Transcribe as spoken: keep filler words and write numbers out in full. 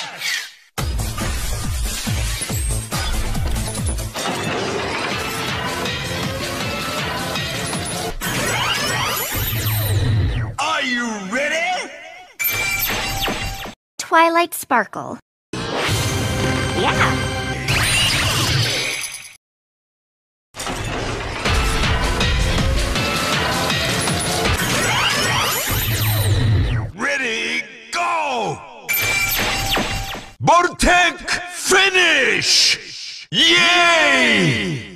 Are you ready? Twilight Sparkle. Yeah. Ready, go! Vortex finish! Yay!